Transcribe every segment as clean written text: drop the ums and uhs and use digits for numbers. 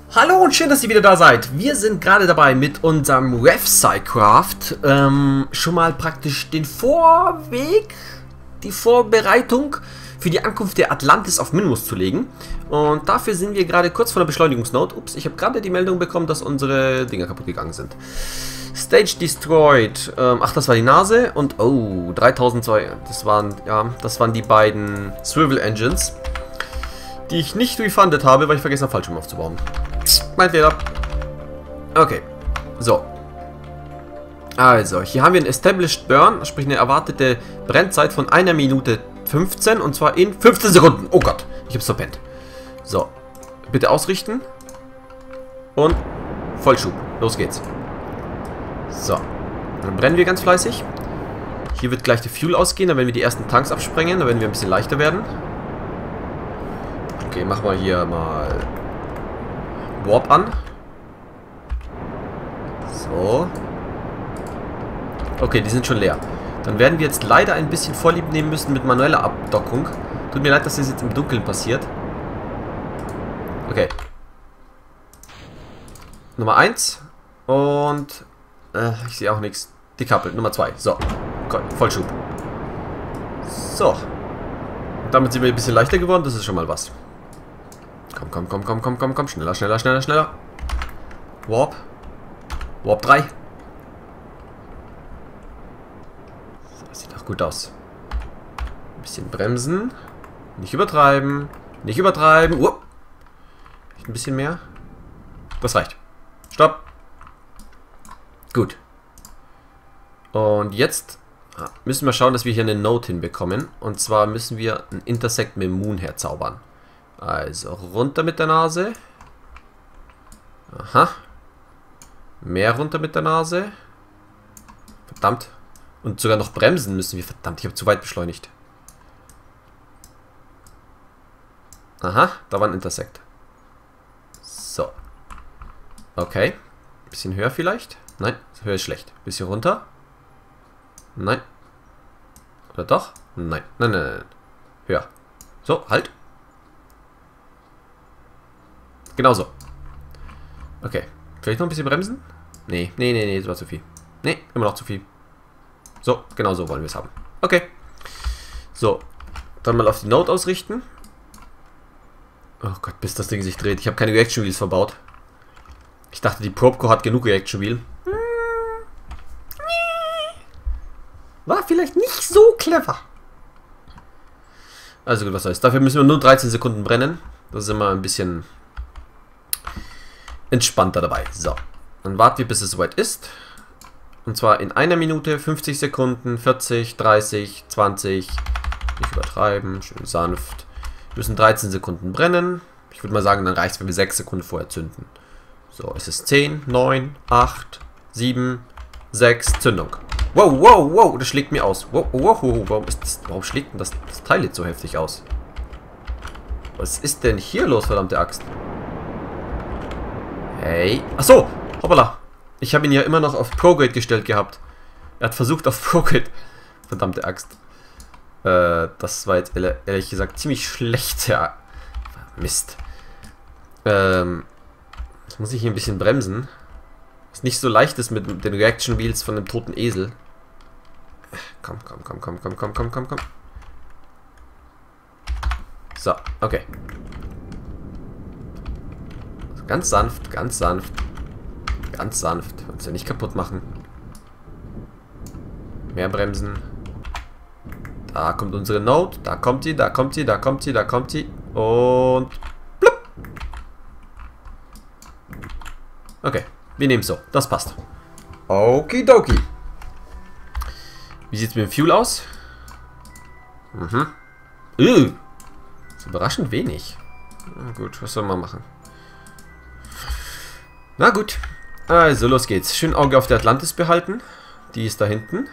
Hallo und schön, dass ihr wieder da seid. Wir sind gerade dabei mit unserem RevSci-Craft schon mal praktisch den Vorweg, die Vorbereitung für die Ankunft der Atlantis auf Minmus zu legen. Und dafür sind wir gerade kurz vor der Beschleunigungsnode. Ups, ich habe gerade die Meldung bekommen, dass unsere Dinger kaputt gegangen sind. Stage destroyed. Ach, das war die Nase. Und oh, 3002. Das waren die beiden Swivel Engines, die ich nicht refundet habe, weil ich vergessen habe, Fallschirm aufzubauen. Mein Fehler. Okay. So. Also, hier haben wir einen Established Burn, sprich eine erwartete Brennzeit von 1 Minute 15 und zwar in 15 Sekunden. Oh Gott, ich hab's verpennt. So. Bitte ausrichten. Und Vollschub. Los geht's. So. Dann brennen wir ganz fleißig. Hier wird gleich der Fuel ausgehen, dann werden wir die ersten Tanks absprengen, dann werden wir ein bisschen leichter werden. Okay, machen wir hier mal Warp an. So. Okay, die sind schon leer. Dann werden wir jetzt leider ein bisschen Vorlieb nehmen müssen mit manueller Abdockung. Tut mir leid, dass das jetzt im Dunkeln passiert. Okay. Nummer 1. Und ich sehe auch nichts. Decoupled. Nummer 2. So. Okay, Vollschub. So. Und damit sind wir ein bisschen leichter geworden. Das ist schon mal was. Komm. Schneller. Warp. Warp 3. Das sieht auch gut aus. Ein bisschen bremsen. Nicht übertreiben. Nicht übertreiben. Ein bisschen mehr. Das reicht. Stopp. Gut. Und jetzt müssen wir schauen, dass wir hier eine Node hinbekommen. Und zwar müssen wir ein Intersect mit dem Moon herzaubern. Also runter mit der Nase. Aha. Mehr runter mit der Nase. Verdammt. Und sogar noch bremsen müssen wir. Verdammt, ich habe zu weit beschleunigt. Aha, da war ein Intersect. So. Okay. Bisschen höher vielleicht. Nein, höher ist schlecht. Bisschen runter. Nein. Oder doch? Nein. Nein. Höher. So, halt. Genauso. Okay. Vielleicht noch ein bisschen bremsen? Nee, das war zu viel. Nee, immer noch zu viel. So, genau so wollen wir es haben. Okay. So. Dann mal auf die Node ausrichten. Oh Gott, bis das Ding sich dreht. Ich habe keine Reaction Wheels verbaut. Ich dachte, die Probecore hat genug Reaction Wheel. War vielleicht nicht so clever. Also gut, was heißt? Dafür müssen wir nur 13 Sekunden brennen. Das ist immer ein bisschen entspannter dabei. So. Dann warten wir, bis es soweit ist. Und zwar in 1 Minute, 50 Sekunden, 40, 30, 20. Nicht übertreiben, schön sanft. Wir müssen 13 Sekunden brennen. Ich würde mal sagen, dann reicht es, wenn wir 6 Sekunden vorher zünden. So, es ist 10, 9, 8, 7, 6, Zündung. Wow, das schlägt mir aus. Wow, warum schlägt denn das Teil jetzt so heftig aus? Was ist denn hier los, verdammte Axt? Hey. Achso, hoppala. Ich habe ihn ja immer noch auf Prograde gestellt gehabt. Er hat versucht auf Prograde. Verdammte Axt. Das war jetzt ehrlich gesagt ziemlich schlecht. Ja. Mist. Jetzt muss ich hier ein bisschen bremsen. Was nicht so leicht ist mit den Reaction Wheels von dem toten Esel. Komm. So, okay. Ganz sanft. Uns ja nicht kaputt machen. Mehr bremsen. Da kommt unsere Node. Da kommt sie. Und blub. Okay, wir nehmen es so. Das passt. Okidoki. Wie sieht es mit dem Fuel aus? Ist überraschend wenig. Na gut, was soll man machen? Na gut. Also, los geht's. Schön Auge auf der Atlantis behalten. Die ist da hinten.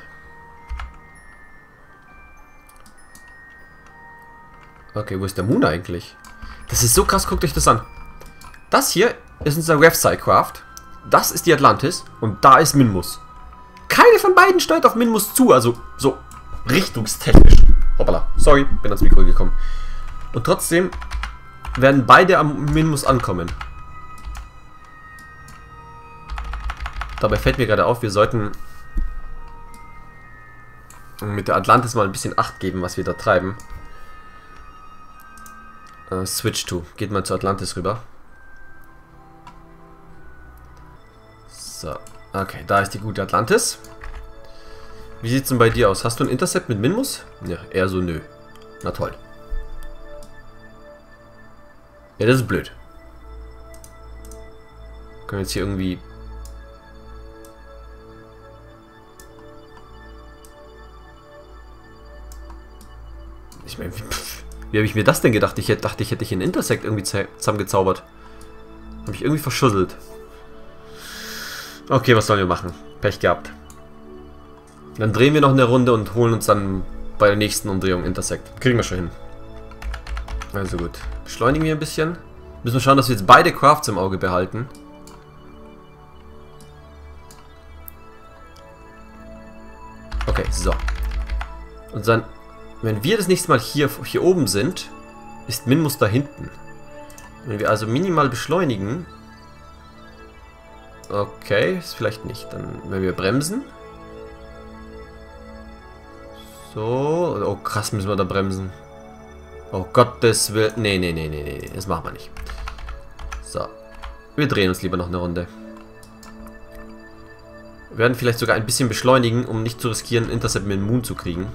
Okay, wo ist der Moon eigentlich? Das ist so krass, guckt euch das an. Das hier ist unser RevSci-Craft. Das ist die Atlantis. Und da ist Minmus. Keine von beiden steuert auf Minmus zu. Also, so richtungstechnisch. Hoppala. Sorry, bin ans Mikro gekommen. Und trotzdem werden beide am Minmus ankommen. Dabei fällt mir gerade auf, wir sollten mit der Atlantis mal ein bisschen Acht geben, was wir da treiben. Switch to. Geht mal zur Atlantis rüber. So. Okay, da ist die gute Atlantis. Wie sieht es denn bei dir aus? Hast du ein Intercept mit Minmus? Ja, eher so nö. Na toll. Ja, das ist blöd. Können wir jetzt hier irgendwie... Ich meine, wie habe ich mir das denn gedacht? Ich dachte, ich hätte hier einen Intersect irgendwie zusammengezaubert. Habe ich irgendwie verschusselt. Okay, was sollen wir machen? Pech gehabt. Dann drehen wir noch eine Runde und holen uns dann bei der nächsten Umdrehung Intersect. Kriegen wir schon hin. Also gut. Beschleunigen wir ein bisschen. Müssen wir schauen, dass wir jetzt beide Crafts im Auge behalten. Okay, so. Und dann, wenn wir das nächste Mal hier oben sind, ist Minmus da hinten. Wenn wir also minimal beschleunigen... Okay, ist vielleicht nicht. Dann, wenn wir bremsen... So, oh krass, müssen wir da bremsen. Oh Gottes Willen. Nee, das machen wir nicht. So. Wir drehen uns lieber noch eine Runde. Wir werden vielleicht sogar ein bisschen beschleunigen, um nicht zu riskieren, Intercept mit dem Moon zu kriegen.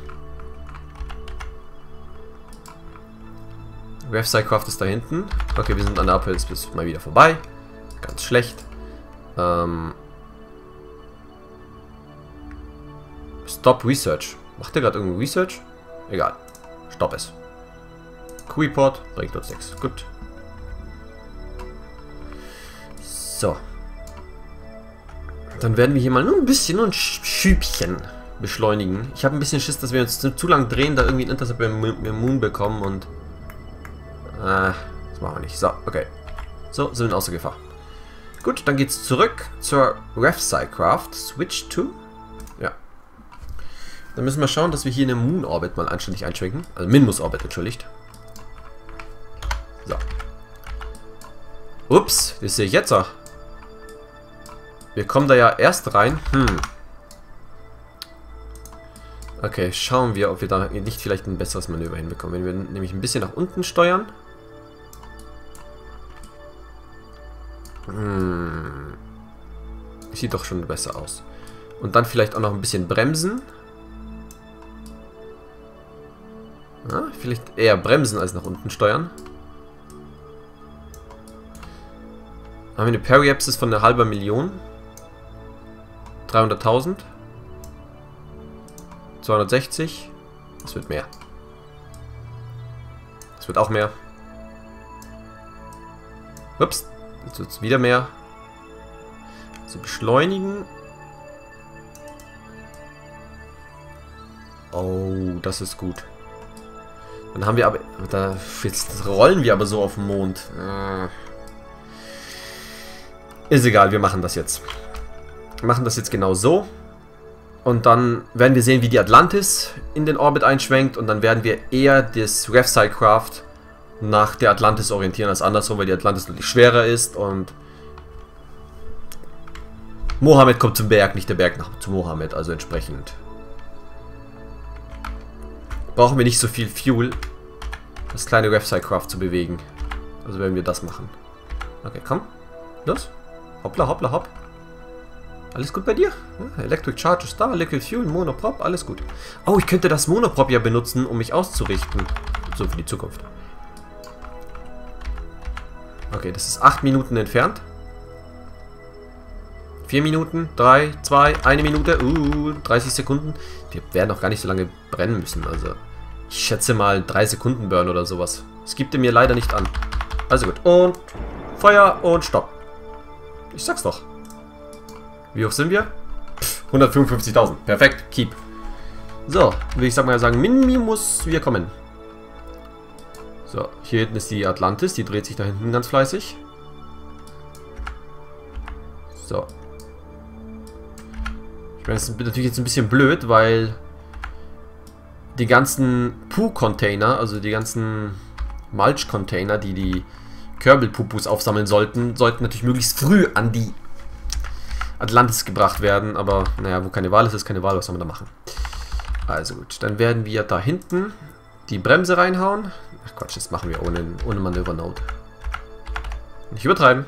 Revcycraft ist da hinten. Okay, wir sind an der Uphill bis mal wieder vorbei. Ganz schlecht. Stop Research. Macht der gerade irgendein Research? Egal. Stopp es. Q-Report bringt uns nichts. Gut. So. Dann werden wir hier mal nur ein bisschen, nur ein Schübchen beschleunigen. Ich habe ein bisschen Schiss, dass wir uns zu lang drehen, da irgendwie ein Intercept mit dem Moon bekommen und... das machen wir nicht. So, okay. So, sind wir außer Gefahr. Gut, dann geht's zurück zur Revcycraft. Switch to... Ja. Dann müssen wir schauen, dass wir hier eine Moon Orbit mal anständig einschwenken. Also Minmus Orbit, entschuldigt. So. Ups, das sehe ich jetzt auch. Wir kommen da ja erst rein. Okay, schauen wir, ob wir da nicht vielleicht ein besseres Manöver hinbekommen. Wenn wir nämlich ein bisschen nach unten steuern. Sieht doch schon besser aus. Und dann vielleicht auch noch ein bisschen bremsen. Ja, vielleicht eher bremsen als nach unten steuern. Haben wir eine Periapsis von 500.000. 300.000. 260. Das wird mehr. Das wird auch mehr. Ups. Jetzt wird es wieder mehr. Also beschleunigen. Oh, das ist gut. Dann haben wir aber... Jetzt rollen wir aber so auf dem Mond. Ist egal, wir machen das jetzt. Wir machen das jetzt genau so. Und dann werden wir sehen, wie die Atlantis in den Orbit einschwenkt. Und dann werden wir eher das Revcycraft nach der Atlantis orientieren als andersrum, weil die Atlantis natürlich schwerer ist. Und Mohammed kommt zum Berg, nicht der Berg zu Mohammed. Also entsprechend brauchen wir nicht so viel Fuel, das kleine Revcycraft zu bewegen. Also werden wir das machen. Okay, komm. Los. Hoppla, hoppla, hopp. Alles gut bei dir? Ja, Electric Charge ist da, Liquid Fuel, Monoprop, alles gut. Oh, ich könnte das Monoprop ja benutzen, um mich auszurichten. So für die Zukunft. Okay, das ist 8 Minuten entfernt. 4 Minuten, 3, 2, 1 Minute, 30 Sekunden. Wir werden auch gar nicht so lange brennen müssen, also ich schätze mal 3 Sekunden Burn oder sowas. Das gibt er mir leider nicht an. Also gut, und Feuer und Stopp. Ich sag's doch. Wie hoch sind wir? 155.000. Perfekt. Keep. So, will ich sagen, Minmus, wir kommen. So, hier hinten ist die Atlantis. Die dreht sich da hinten ganz fleißig. So. Ich meine, das ist natürlich jetzt ein bisschen blöd, weil die ganzen Poo-Container, also die ganzen Mulch-Container, die Kerbal-Pupus aufsammeln sollten natürlich möglichst früh an die Atlantis gebracht werden. Aber naja, wo keine Wahl ist, ist keine Wahl. Was soll man da machen? Also gut, dann werden wir da hinten die Bremse reinhauen. Ach Quatsch, das machen wir ohne Manöver-Node. Nicht übertreiben.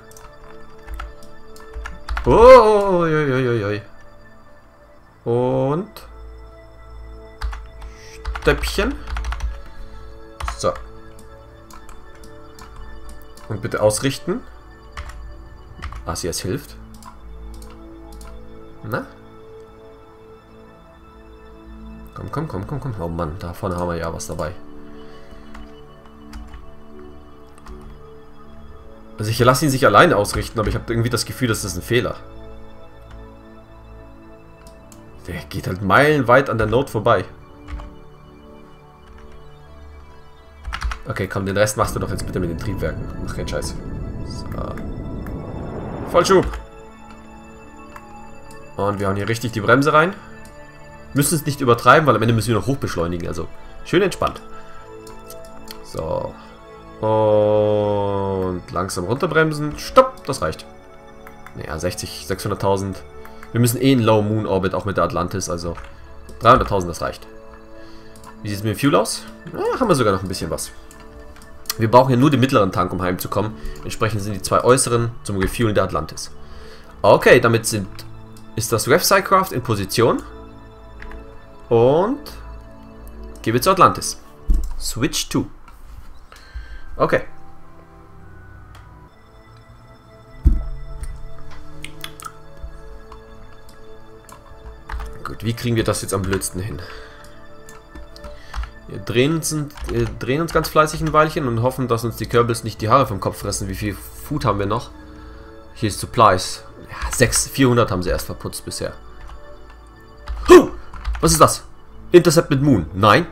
Oh, und Stöppchen. So. Und bitte ausrichten. ACS hilft. Na? Komm. Oh Mann, da vorne haben wir ja was dabei. Also ich lasse ihn sich alleine ausrichten, aber ich habe irgendwie das Gefühl, das ist ein Fehler. Der geht halt meilenweit an der Node vorbei. Okay, komm, den Rest machst du doch jetzt bitte mit den Triebwerken. Mach keinen Scheiß. So. Vollschub. Und wir hauen hier richtig die Bremse rein. Müssen es nicht übertreiben, weil am Ende müssen wir noch hoch beschleunigen. Also schön entspannt. So. Und langsam runterbremsen. Stopp, das reicht. Naja, 60, 600.000. Wir müssen eh in Low Moon Orbit, auch mit der Atlantis. Also 300.000, das reicht. Wie sieht es mit dem Fuel aus? Na, haben wir sogar noch ein bisschen was. Wir brauchen ja nur den mittleren Tank, um heimzukommen. Entsprechend sind die zwei äußeren zum Refuelen der Atlantis. Okay, damit ist das RevPsycraft in Position. Und gehen wir zur Atlantis. Switch to. Okay. Gut, wie kriegen wir das jetzt am blödsten hin? Wir drehen uns ganz fleißig ein Weilchen und hoffen, dass uns die Kerbals nicht die Haare vom Kopf fressen. Wie viel Food haben wir noch? Hier ist Supplies. Ja, 400 haben sie erst verputzt bisher. Huh! Was ist das? Intercept mit Moon. Nein,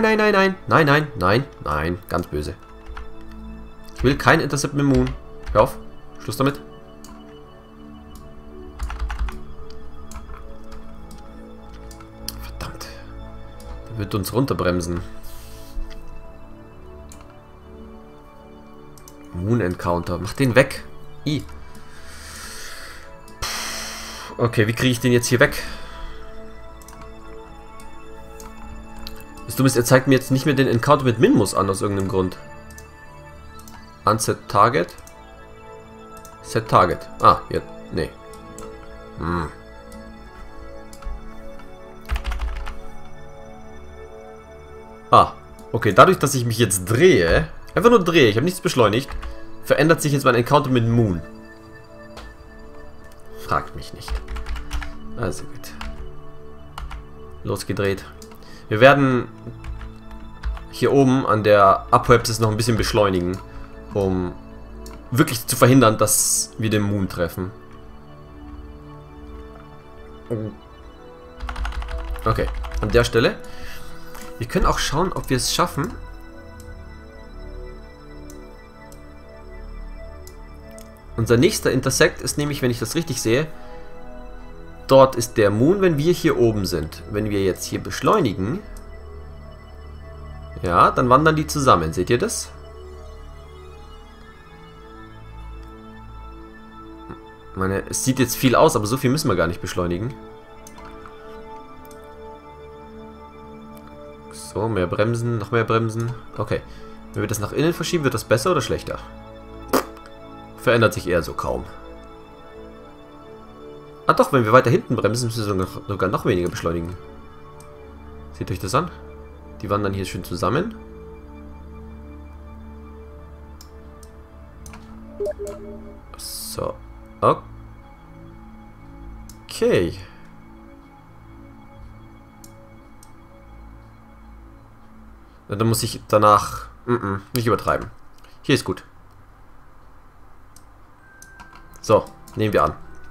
ganz böse. Ich will kein Intercept mit Moon. Hör auf. Schluss damit. Verdammt. Der wird uns runterbremsen. Moon Encounter. Mach den weg. Okay, wie kriege ich den jetzt hier weg? Das Dumme ist, er zeigt mir jetzt nicht mehr den Encounter mit Minmus an, aus irgendeinem Grund. Unset Target. Set Target. Ah, jetzt. Nee. Ah, okay. Dadurch, dass ich mich jetzt drehe, einfach nur drehe, ich habe nichts beschleunigt, verändert sich jetzt mein Encounter mit Moon. Fragt mich nicht. Also gut. Losgedreht. Wir werden hier oben an der Apoapsis noch ein bisschen beschleunigen, um wirklich zu verhindern, dass wir den Moon treffen. Okay, an der Stelle. Wir können auch schauen, ob wir es schaffen. Unser nächster Intersect ist nämlich, wenn ich das richtig sehe, dort ist der Moon, wenn wir hier oben sind. Wenn wir jetzt hier beschleunigen, ja, dann wandern die zusammen. Seht ihr das? Ich meine, es sieht jetzt viel aus, aber so viel müssen wir gar nicht beschleunigen. So, mehr bremsen, noch mehr bremsen. Okay. Wenn wir das nach innen verschieben, wird das besser oder schlechter? Verändert sich eher so kaum. Ah doch, wenn wir weiter hinten bremsen, müssen wir sogar noch weniger beschleunigen. Seht euch das an? Die wandern hier schön zusammen. So. Okay. Dann muss ich danach nicht übertreiben. Hier ist gut. So, nehmen wir an.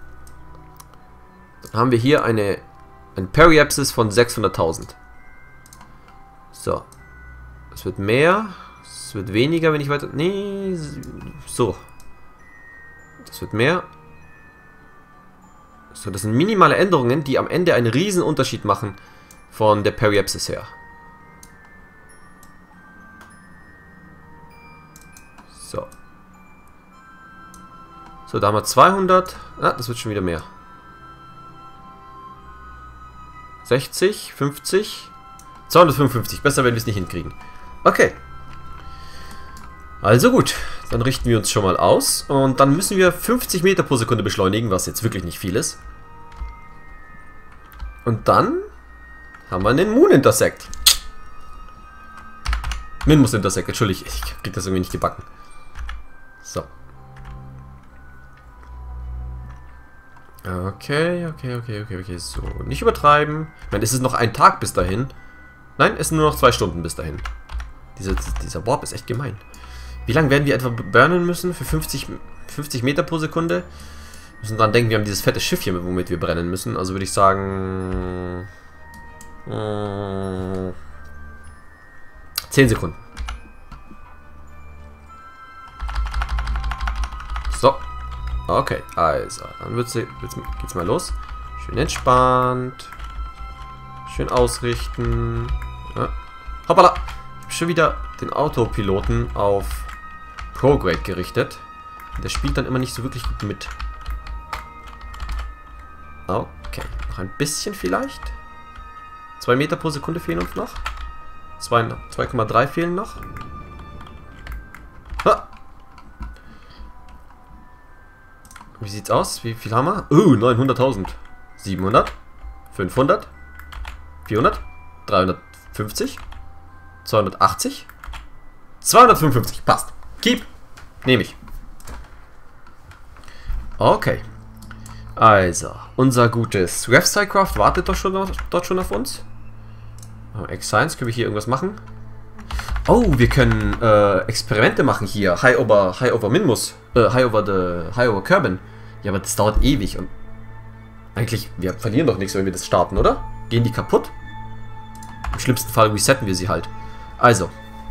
Dann haben wir hier ein Periapsis von 600.000. So. Es wird mehr. Es wird weniger, wenn ich weiter... Nee, so. Das wird mehr. So, das sind minimale Änderungen, die am Ende einen riesen Unterschied machen von der Periapsis her. So. So, da haben wir 200. Ah, das wird schon wieder mehr. 60, 50, 255. Besser, wenn wir es nicht hinkriegen. Okay. Also gut, dann richten wir uns schon mal aus. Und dann müssen wir 50 Meter pro Sekunde beschleunigen, was jetzt wirklich nicht viel ist. Und dann haben wir einen Moon Intersect. Minmus Intersect, entschuldige, ich krieg das irgendwie nicht gebacken. So. Okay, so. Nicht übertreiben. Ich meine, es ist noch ein Tag bis dahin. Nein, es sind nur noch 2 Stunden bis dahin. Dieser Warp ist echt gemein. Wie lange werden wir etwa burnen müssen? Für 50 Meter pro Sekunde? Wir müssen dran denken, wir haben dieses fette Schiff hier, womit wir brennen müssen. Also würde ich sagen... 10 Sekunden. So. Okay, also. Dann geht's mal los. Schön entspannt. Schön ausrichten. Ja. Hoppala! Ich habe schon wieder den Autopiloten auf Prograde gerichtet. Der spielt dann immer nicht so wirklich gut mit. Okay, noch ein bisschen vielleicht. 2 Meter pro Sekunde fehlen uns noch. 2,3 fehlen noch. Ha! Wie sieht's aus? Wie viel haben wir? 900.000. 700. 500. 400. 350. 280. 255. Passt. Keep. Nehme ich. Okay. Also, unser gutes Rev-Cycraft wartet doch schon dort schon auf uns. X-Science, können wir hier irgendwas machen? Oh, wir können Experimente machen hier. High over Minmus. High over Kerbin. Ja, aber das dauert ewig und eigentlich, wir verlieren doch nichts, wenn wir das starten, oder? Gehen die kaputt? Im schlimmsten Fall resetten wir sie halt. Also.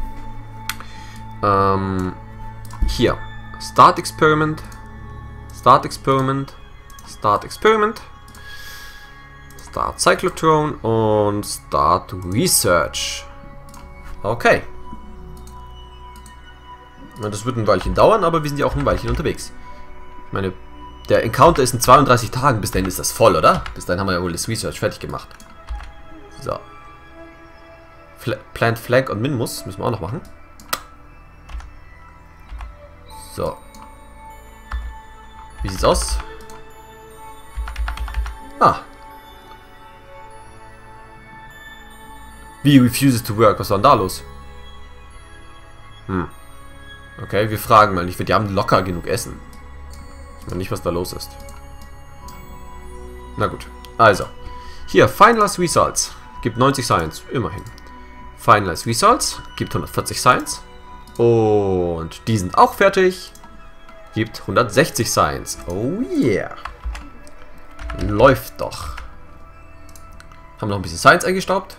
Hier. Start Experiment. Start Experiment. Start Experiment. Start Cyclotron und Start Research. Okay. Das wird ein Weilchen dauern, aber wir sind ja auch ein Weilchen unterwegs. Ich meine, der Encounter ist in 32 Tagen. Bis dahin ist das voll, oder? Bis dahin haben wir ja wohl das Research fertig gemacht. So. Plant Flag und Minmus müssen wir auch noch machen. So. Wie sieht's aus? Ah. Wie refuses to work? Was war denn da los? Okay, wir fragen mal nicht. Die haben locker genug Essen. Ich weiß nicht, was da los ist. Na gut. Also. Hier, Finalized Results. Gibt 90 Science. Immerhin. Finalized Results. Gibt 140 Science. Und die sind auch fertig. Gibt 160 Science. Oh yeah. Läuft doch. Haben noch ein bisschen Science eingestaubt.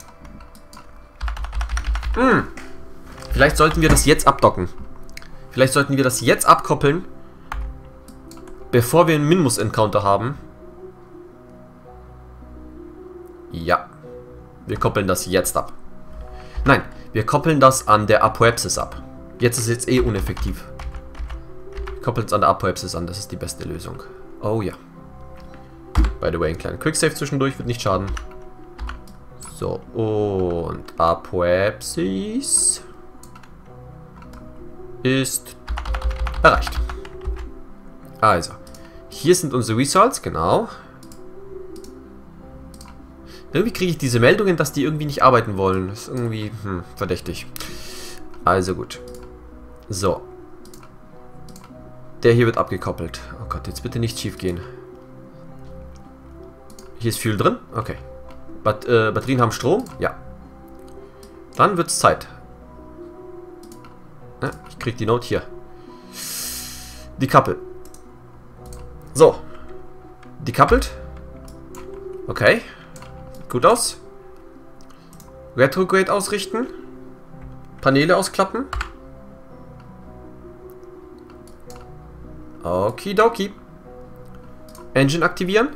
Vielleicht sollten wir das jetzt abdocken. Vielleicht sollten wir das jetzt abkoppeln, bevor wir einen Minmus-Encounter haben. Ja. Wir koppeln das jetzt ab. Nein, wir koppeln das an der Apoapsis ab. Jetzt ist es eh uneffektiv. Wir koppeln es an der Apoapsis an, das ist die beste Lösung. Oh ja. By the way, ein kleiner Quicksave zwischendurch wird nicht schaden. So, und Apoapsis ist erreicht. Also, hier sind unsere Results, genau. Irgendwie kriege ich diese Meldungen, dass die irgendwie nicht arbeiten wollen. Das ist irgendwie verdächtig. Also gut. So. Der hier wird abgekoppelt. Oh Gott, jetzt bitte nicht schief gehen. Hier ist Fuel drin? Okay. Batterien haben Strom? Ja. Dann wird es Zeit. Ja, ich krieg die Note hier. Die Kappel. So. Die kappelt. Okay. Gut aus. Retrograde ausrichten. Paneele ausklappen. Okidoki. Engine aktivieren.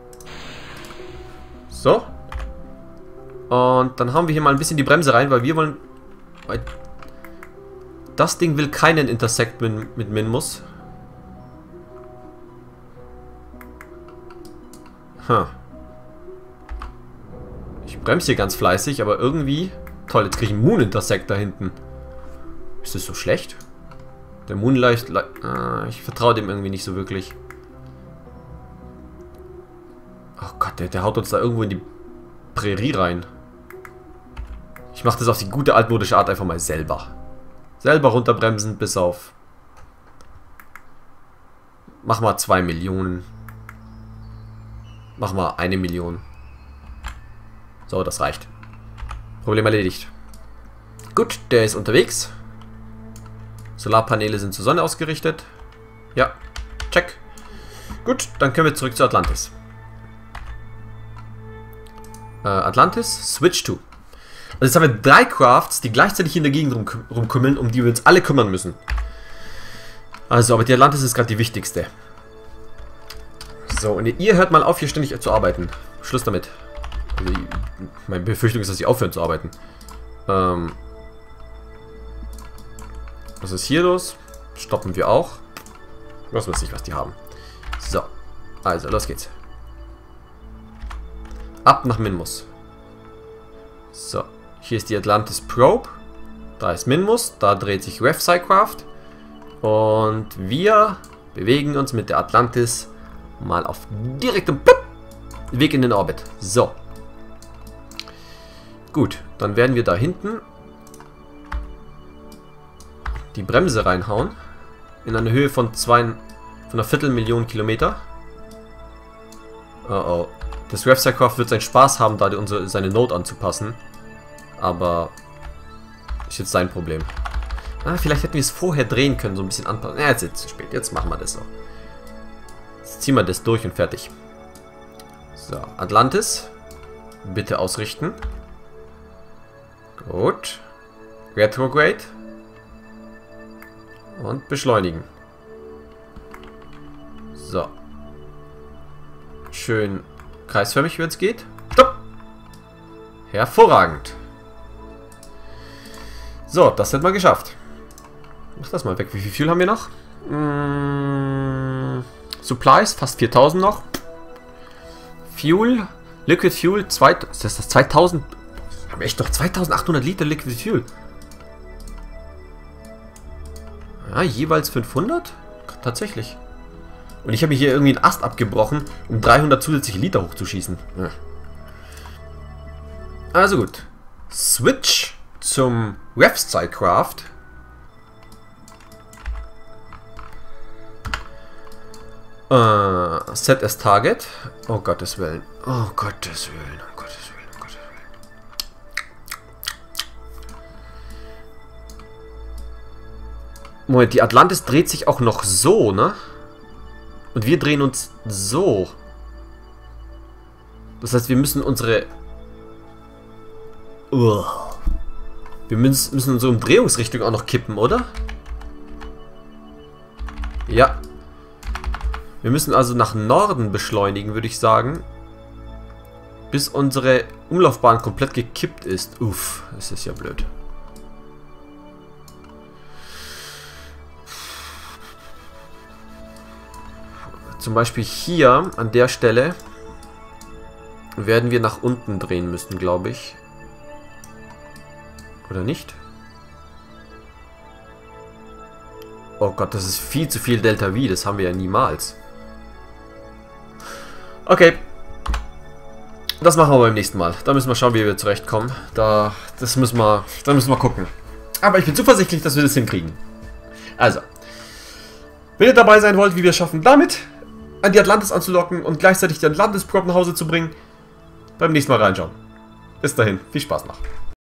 So. Und dann haben wir hier mal ein bisschen die Bremse rein, weil wir wollen... Das Ding will keinen Intersect mit Minmus. Ich bremse hier ganz fleißig, aber irgendwie... Toll, jetzt kriege ich einen Moon Intersect da hinten. Ist das so schlecht? Der Moonlight... ich vertraue dem irgendwie nicht so wirklich. Oh Gott, der haut uns da irgendwo in die Prärie rein. Ich mache das auf die gute altmodische Art einfach mal selber. Selber runterbremsen bis auf... Mach mal 2 Millionen. Mach mal 1 Million. So, das reicht. Problem erledigt. Gut, der ist unterwegs. Solarpaneele sind zur Sonne ausgerichtet. Ja, check. Gut, dann können wir zurück zu Atlantis. Atlantis, Switch to. Und jetzt haben wir 3 Crafts, die gleichzeitig in der Gegend rumkümmeln, um die wir uns alle kümmern müssen. Also, aber die Atlantis ist gerade die wichtigste. So, und ihr hört mal auf, hier ständig zu arbeiten. Schluss damit. Also, meine Befürchtung ist, dass sie aufhören zu arbeiten. Was ist hier los? Stoppen wir auch. Was weiß ich, was die haben. So, also, los geht's. Ab nach Minmus. So, hier ist die Atlantis Probe. Da ist Minmus, da dreht sich RevPsycraft. Und wir bewegen uns mit der Atlantis mal auf direktem Weg in den Orbit. So. Gut, dann werden wir da hinten die Bremse reinhauen. In einer Höhe von einer Viertelmillion Kilometer. Oh oh. Das RevPsycraft wird seinen Spaß haben, da seine Node anzupassen. Aber ist jetzt sein Problem. Vielleicht hätten wir es vorher drehen können, so ein bisschen anpassen. Ja, jetzt ist es zu spät. Jetzt machen wir das so. Jetzt ziehen wir das durch und fertig. So, Atlantis. Bitte ausrichten. Gut. Retrograde. Und beschleunigen. So. Schön kreisförmig, wenn es geht. Stopp! Hervorragend. So, das hätten wir geschafft. Mach das mal weg. Wie viel Fuel haben wir noch? Supplies, fast 4000 noch. Fuel, Liquid Fuel, ist das 2000? Haben wir echt noch 2800 Liter Liquid Fuel? Ja, jeweils 500? Tatsächlich. Und ich habe mir hier irgendwie einen Ast abgebrochen, um 300 zusätzliche Liter hochzuschießen. Ja. Also gut. Switch zum RevPsycraft. Set as Target. Oh Gottes Willen. Oh Gottes Willen. Oh Gottes Willen. Oh Gottes Willen. Moment, die Atlantis dreht sich auch noch so, ne? Und wir drehen uns so. Das heißt, wir müssen unsere... Wir müssen unsere Umdrehungsrichtung auch noch kippen, oder? Ja. Wir müssen also nach Norden beschleunigen, würde ich sagen. Bis unsere Umlaufbahn komplett gekippt ist. Uff, das ist ja blöd. Zum Beispiel hier, an der Stelle, werden wir nach unten drehen müssen, glaube ich. Oder nicht? Oh Gott, das ist viel zu viel Delta V. Das haben wir ja niemals. Okay. Das machen wir beim nächsten Mal. Da müssen wir schauen, wie wir zurechtkommen. Da müssen wir gucken. Aber ich bin zuversichtlich, dass wir das hinkriegen. Also. Wenn ihr dabei sein wollt, wie wir es schaffen, damit an die Atlantis anzulocken und gleichzeitig die Atlantis-Probe nach Hause zu bringen, beim nächsten Mal reinschauen. Bis dahin, viel Spaß noch.